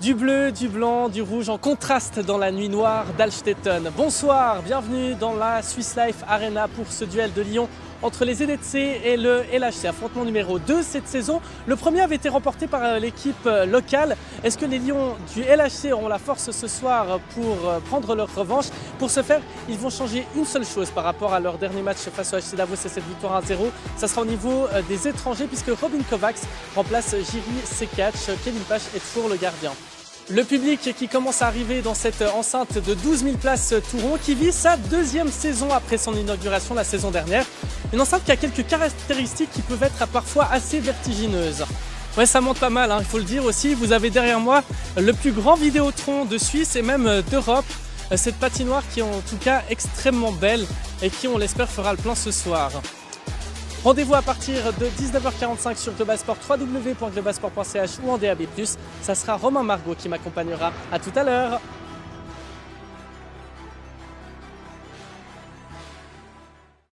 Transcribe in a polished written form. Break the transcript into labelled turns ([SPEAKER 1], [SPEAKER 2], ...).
[SPEAKER 1] Du bleu, du blanc, du rouge en contraste dans la nuit noire d'Alstetten. Bonsoir, bienvenue dans la Swiss Life Arena pour ce duel de Lyon entre les ZDC et le LHC, affrontement numéro 2 cette saison. Le premier avait été remporté par l'équipe locale. Est-ce que les Lions du LHC auront la force ce soir pour prendre leur revanche? Pour ce faire, ils vont changer une seule chose par rapport à leur dernier match face au HC Davos et cette victoire 1-0. Ça sera au niveau des étrangers puisque Robin Kovacs remplace Jiří Sekac. Kevin Pache est toujours le gardien. Le public qui commence à arriver dans cette enceinte de 12 000 places Touron qui vit sa deuxième saison après son inauguration la saison dernière. Une enceinte qui a quelques caractéristiques qui peuvent être parfois assez vertigineuses. Ouais, ça monte pas mal, hein, il faut le dire aussi. Vous avez derrière moi le plus grand Vidéotron de Suisse et même d'Europe. Cette patinoire qui est en tout cas extrêmement belle et qui, on l'espère, fera le plein ce soir. Rendez-vous à partir de 19h45 sur Globalsport, www.globalsport.ch ou en DAB+. Ça sera Romain Margot qui m'accompagnera. À tout à l'heure.